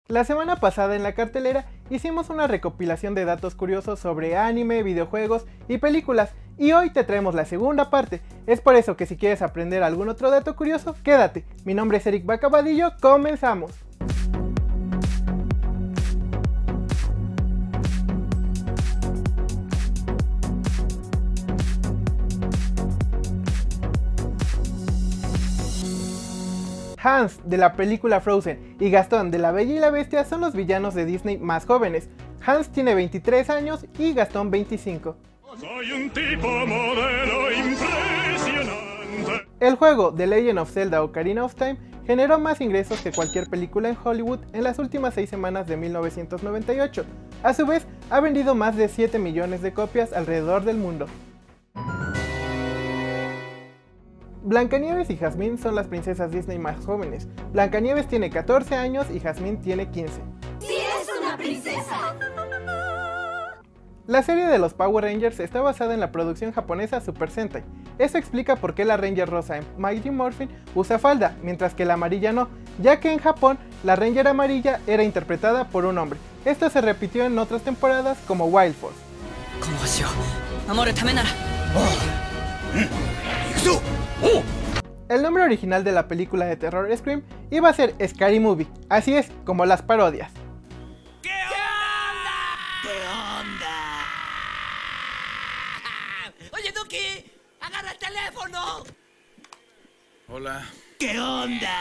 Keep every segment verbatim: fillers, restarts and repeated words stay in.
La semana pasada en la cartelera hicimos una recopilación de datos curiosos sobre anime, videojuegos y películas, y hoy te traemos la segunda parte. Es por eso que si quieres aprender algún otro dato curioso, quédate. Mi nombre es Eric Bacabadillo, comenzamos. Hans, de la película Frozen, y Gastón, de La Bella y la Bestia, son los villanos de Disney más jóvenes. Hans tiene veintitrés años y Gastón veinticinco. Soy un tipo modelo impresionante. El juego The Legend of Zelda Ocarina of Time generó más ingresos que cualquier película en Hollywood en las últimas seis semanas de mil novecientos noventa y ocho. A su vez, ha vendido más de siete millones de copias alrededor del mundo. Blancanieves y Jasmine son las princesas Disney más jóvenes. Blancanieves tiene catorce años y Jasmine tiene quince. ¡Sí es una princesa! La serie de los Power Rangers está basada en la producción japonesa Super Sentai. Eso explica por qué la Ranger rosa en Mighty Morphin usa falda, mientras que la amarilla no, ya que en Japón la Ranger amarilla era interpretada por un hombre. Esto se repitió en otras temporadas como Wild Force. El nombre original de la película de terror Scream iba a ser Scary Movie, así es, como las parodias. ¿Qué onda? ¿Qué onda? Oye, Duki, agarra el teléfono. Hola. ¿Qué onda?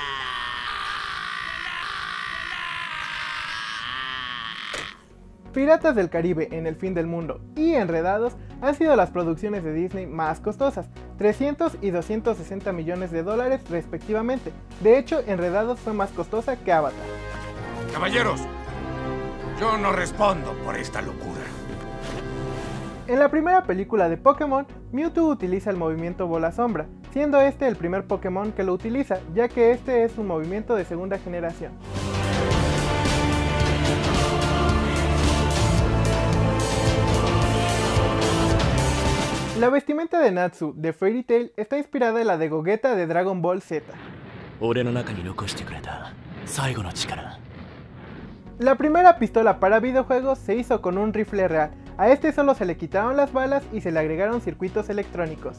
Piratas del Caribe, En el fin del mundo y Enredados han sido las producciones de Disney más costosas, trescientos y doscientos sesenta millones de dólares respectivamente. De hecho, Enredados fue más costosa que Avatar. Caballeros, yo no respondo por esta locura. En la primera película de Pokémon, Mewtwo utiliza el movimiento Bola Sombra, siendo este el primer Pokémon que lo utiliza, ya que este es un movimiento de segunda generación. La vestimenta de Natsu de Fairy Tail está inspirada en la de Gogeta de Dragon Ball Z. La primera pistola para videojuegos se hizo con un rifle real. A este solo se le quitaron las balas y se le agregaron circuitos electrónicos.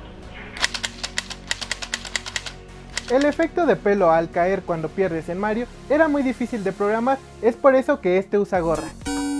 El efecto de pelo al caer cuando pierdes en Mario era muy difícil de programar, es por eso que este usa gorra.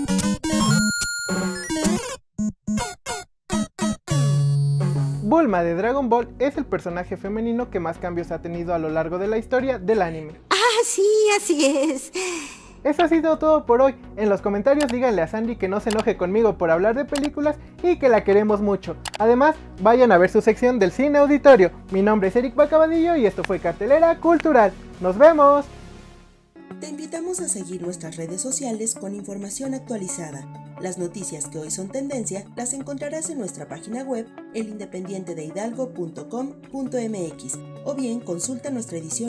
Bulma de Dragon Ball es el personaje femenino que más cambios ha tenido a lo largo de la historia del anime. Ah, sí, así es. Eso ha sido todo por hoy. En los comentarios díganle a Sandy que no se enoje conmigo por hablar de películas y que la queremos mucho. Además, vayan a ver su sección del cine auditorio. Mi nombre es Eric Bacabadillo y esto fue Cartelera Cultural. ¡Nos vemos! Te invitamos a seguir nuestras redes sociales con información actualizada. Las noticias que hoy son tendencia las encontrarás en nuestra página web el independiente de hidalgo punto com punto m x o bien consulta nuestra edición